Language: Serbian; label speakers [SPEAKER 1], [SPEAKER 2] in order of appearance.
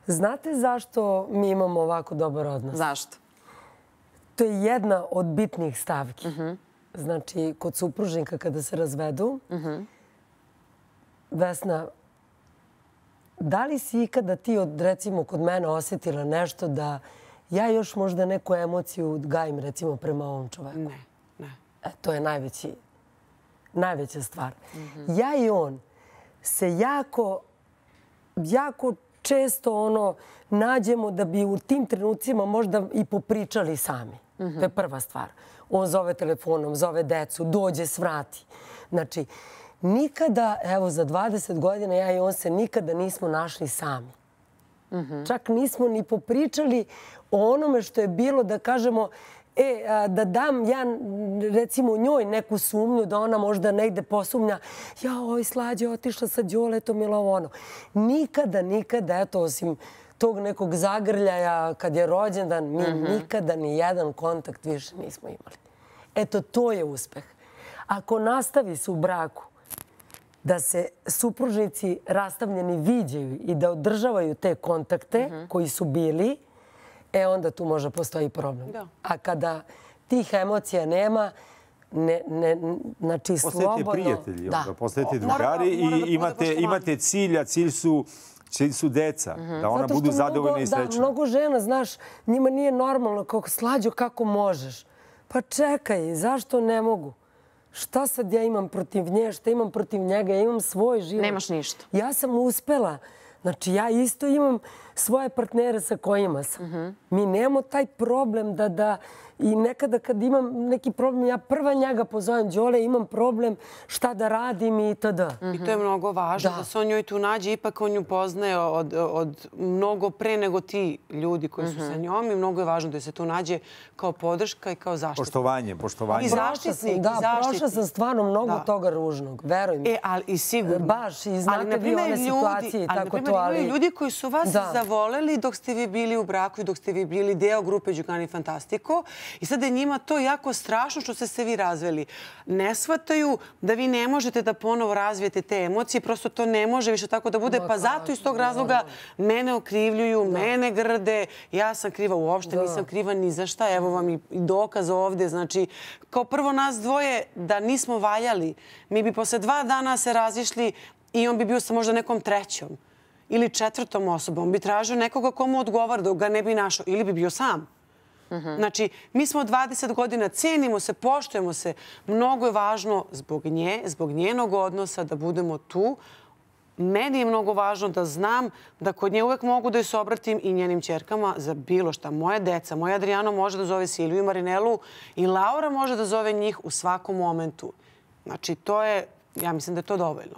[SPEAKER 1] Znate zašto mi imamo ovako dobar odnos?
[SPEAKER 2] Zašto?
[SPEAKER 1] To je jedna od bitnih stavki. Znači, kod supružnika kada se razvedu, Vesna, da li si ikada ti, recimo, kod mene osjetila nešto da ja još možda neku emociju gajim, recimo, prema ovom čoveku?
[SPEAKER 2] Ne, ne.
[SPEAKER 1] To je najveća stvar. Ja i on se jako često nađemo da bi u tim trenucima možda i popričali sami. To je prva stvar. On zove telefonom, zove decu, dođe, svrati. Znači, nikada, evo, za 20 godina ja i on se nikada nismo našli sami. Čak nismo ni popričali o onome što je bilo, da kažemo, da dam ja, recimo, njoj neku sumnju, da ona možda negde posumnja, oj, Slađe, otišla sa Đoletom ili ono. Nikada, eto, osim tog nekog zagrljaja kad je rođendan, mi nikada ni jedan kontakt više nismo imali. Eto, to je uspeh. Ako nastavi se u braku da se supružnici rastavljeni viđaju i da održavaju te kontakte koji su bili, onda tu može postoji problem. A kada tih emocija nema, znači slobodno...
[SPEAKER 3] Postajete prijatelji, postajete drugari i imate cilj, a cilj su deca, da ona budu zadovoljna i srećna.
[SPEAKER 1] Mnogo žena, znaš, njima nije normalno kako Slađo, kako možeš. Pa čekaj, zašto ne mogu? Šta sad ja imam protiv nje, šta imam protiv njega? Ja imam svoj život.
[SPEAKER 2] Nemaš ništa.
[SPEAKER 1] Ja sam uspela. Znači, ja isto imam svoje partnere sa kojima sam. Mi nemamo taj problem da i nekada kad imam neki problem, ja prva njega pozovem, Đole, imam problem, šta da radim i td.
[SPEAKER 4] I to je mnogo važno, da se on njoj tu nađe. Ipak on nju poznaje od mnogo pre nego ti ljudi koji su sa njom i mnogo je važno da se tu nađe kao podrška i kao zaštitnik.
[SPEAKER 3] Poštovanje.
[SPEAKER 4] I zaštitnik.
[SPEAKER 1] Da, prošla sam stvarno mnogo toga ružnog, veruj mi.
[SPEAKER 4] Ali i sigurno.
[SPEAKER 1] Baš, i znate vi one situacije i tako to, ali...
[SPEAKER 4] Imaju ljudi koji su vas zavoleli dok ste vi bili u braku i dok ste vi bili deo grupe Đukani Fantastiko. I sada je njima to jako strašno što ste se vi razveli. Ne shvataju da vi ne možete da ponovo razvijete te emocije. Prosto to ne može više tako da bude. Pa zato iz tog razloga mene okrivljuju, mene grde. Ja sam kriva uopšte, nisam kriva ni za šta. Evo vam i dokaz ovde. Znači, kao prvo nas dvoje da nismo valjali. Mi bi posle 2 dana se razišli i on bi bio sa možda nekom trećom ili 4. osobom. On bi tražio nekoga komu odgovara da ga ne bi našao ili bi bio sam. Znači, mi smo 20 godina, cenimo se, poštujemo se. Mnogo je važno zbog nje, zbog njenog odnosa da budemo tu. Meni je mnogo važno da znam da kod nje uvek mogu da joj se obratim i njenim ćerkama za bilo šta. Moja deca, moja Adriano može da zove Silviju i Marinelu i Laura može da zove njih u svakom momentu. Znači, to je, ja mislim da je to dovoljno.